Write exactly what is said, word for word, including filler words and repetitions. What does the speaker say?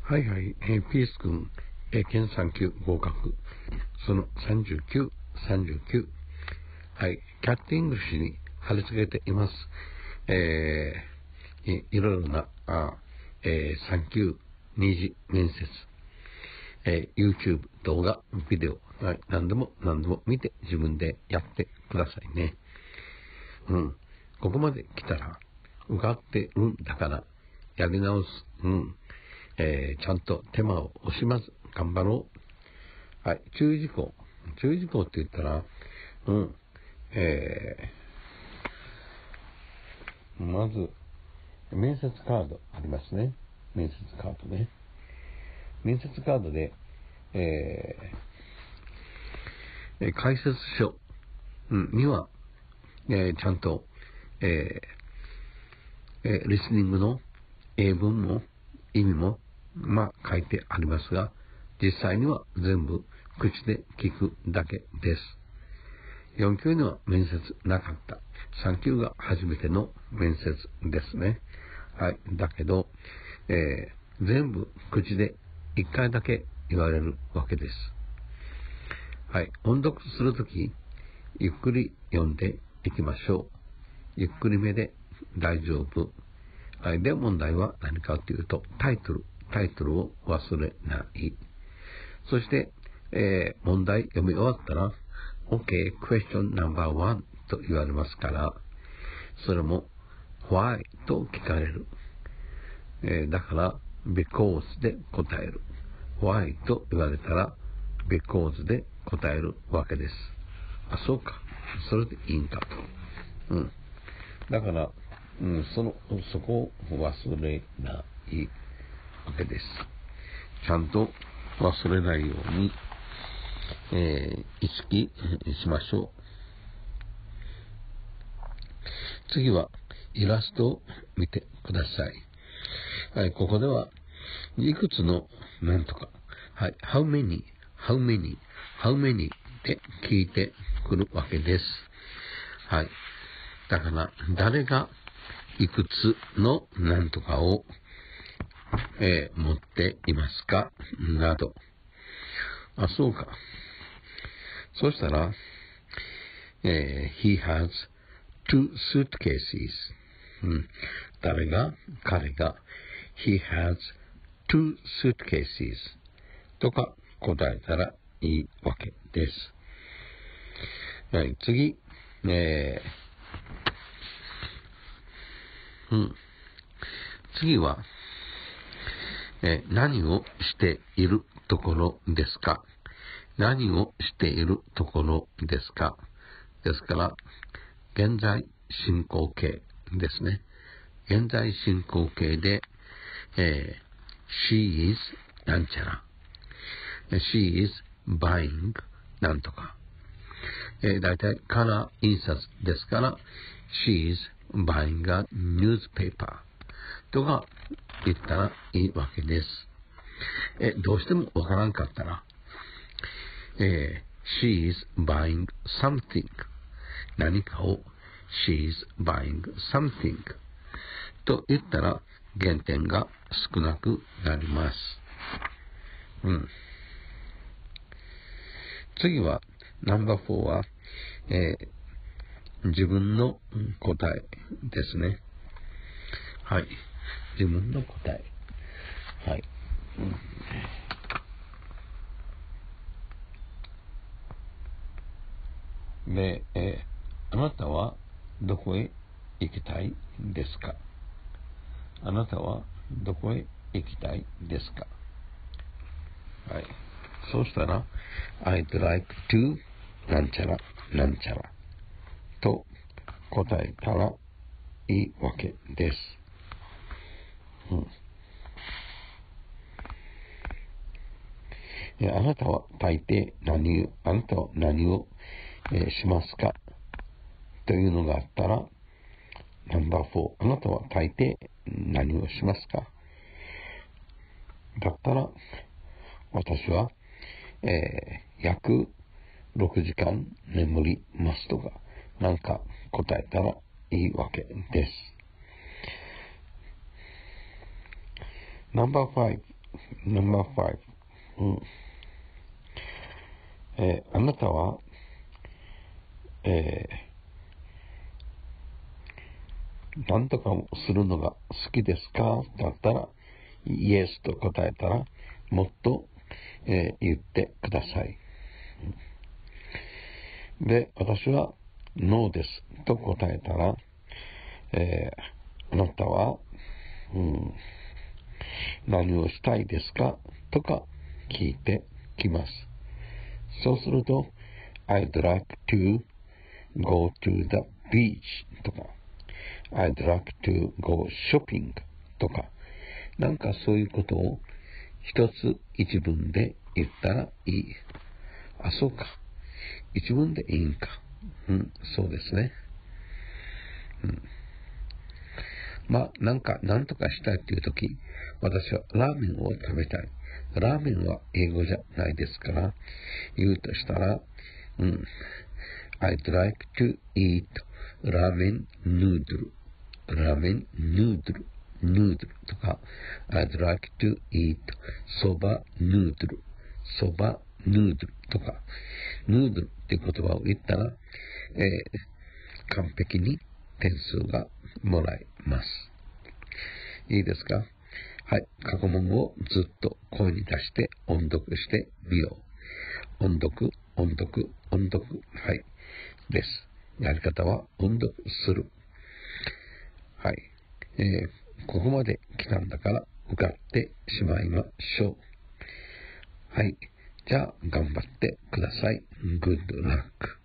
はいはい、えー、ピース君、えー、検さん級合格。そのさんじゅうきゅう、さんじゅうきゅう。はい、キャットイングリッシュに貼り付けています。えー、い, いろいろな、あえー、さん級二次面接、えー、YouTube 動画、ビデオ、はい、何でも何でも見て自分でやってくださいね。うん。ここまで来たら、受かってるんだから、やり直す。うん。えー、ちゃんと手間を惜しまず頑張ろう。はい。注意事項。注意事項って言ったら、うん。えー、まず、面接カードありますね。面接カードね。面接カードで、えー、解説書、うん、には、えー、ちゃんと、えーえー、リスニングの英文も意味も、まあ、書いてありますが、実際には全部口で聞くだけです。よん級には面接なかった。さん級が初めての面接ですね。はい。だけど、えー、全部口でいっかいだけ言われるわけです。はい。音読するとき、ゆっくり読んでいきましょう。ゆっくりめで大丈夫。はい。で、問題は何かというと、タイトル。タイトルを忘れない。そして、えー、問題読み終わったら、OK, question number one と言われますから、それも why と聞かれる。えー、だから、because で答える。why と言われたら、because で答えるわけです。あ、そうか。それでいいんかと。うん。だから、うん、その、そこを忘れないわけです。ちゃんと忘れないように、えー、意識しましょう。次は、イラストを見てください。はい、ここでは、いくつのなんとか、はい、how many, how many, how many で聞いてくるわけです。はい。だから、誰がいくつのなんとかを、えー、持っていますかなど。あ、そうか。そしたら、えー、he has two suitcases、うん、誰が彼が he has two suitcases とか答えたらいいわけです。はい、次、えーうん、次は、えー、何をしているところですか？何をしているところですか？ですから、現在進行形ですね。現在進行形で、えー、she is なんちゃら。she is buying なんとか。えー、だいたいカラー印刷ですから、she is buying a newspaper とか言ったらいいわけです。えー、どうしてもわからんかったら、えー、she is buying something 何かを she is buying something と言ったら減点が少なくなります。うん。次は、ナンバーフォーは、えー、自分の答えですね。はい。自分の答え。はい。うん、で、えー、あなたはどこへ行きたいですか？あなたはどこへ行きたいですか？はい。そうしたら、I'd like to なんちゃらなんちゃらと答えたらいいわけです。うん、あなたは大抵何を、あなたは何を、えー、しますかというのがあったら、ナンバーフォー、あなたは大抵何をしますかだったら、私は、えー、約ろくじかん眠りますとか、なんか答えたらいいわけです。ナンバーファイブ、 ナンバーファイブ、うんえー、あなたは、えー、何とかするのが好きですかだったら、イエスと答えたら、もっと、えー、言ってください。で、私は、ノーですと答えたら、えー、あなたは、うん、何をしたいですかとか聞いてきます。そうすると、I'd like to go to the beach とか、I'd like to go shopping とか、なんかそういうことを一つ一文で言ったらいい。あ、そうか。一文でいいんか。うん、そうですね。うん、まあ、なんか、なんとかしたいっていうとき、私はラーメンを食べたい。ラーメンは英語じゃないですから、言うとしたら、うん、I'd like to eat ラーメンヌードル。ラーメンヌードル。ヌードルとか、I'd like to eat そばヌードル。そばヌードルとか、ヌードルっていう言葉を言ったら、えー、完璧に点数がもらえます。いいですか？はい。過去問をずっと声に出して音読してみよう。音読、音読、音読。はい。です。やり方は音読する。はい。えー、ここまで来たんだから受かってしまいましょう。はい。じゃあ、頑張ってください。Good luck.